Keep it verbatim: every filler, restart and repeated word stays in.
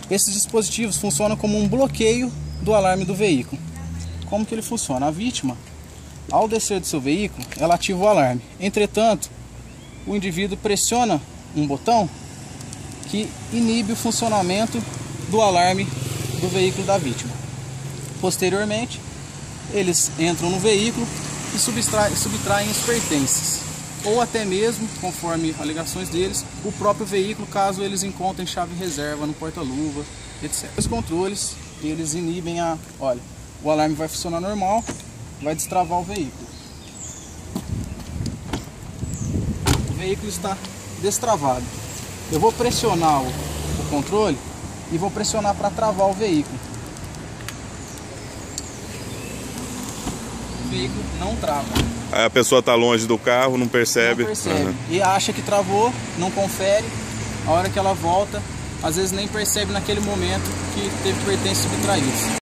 Esses dispositivos funcionam como um bloqueio do alarme do veículo. Como que ele funciona? A vítima, ao descer do seu veículo, ela ativa o alarme. Entretanto, o indivíduo pressiona um botão que inibe o funcionamento do alarme do veículo da vítima. Posteriormente, eles entram no veículo e subtraem, subtraem os pertences, ou até mesmo, conforme alegações deles, o próprio veículo, caso eles encontrem chave reserva no porta-luva, etcétera. Os controles, eles inibem a... Olha, o alarme vai funcionar normal, vai destravar o veículo. O veículo está destravado. Eu vou pressionar o, o controle e vou pressionar para travar o veículo. O veículo não trava. Aí a pessoa está longe do carro, não percebe. Não percebe. Uhum. E acha que travou, não confere. A hora que ela volta, às vezes nem percebe naquele momento que teve pertences subtraídos.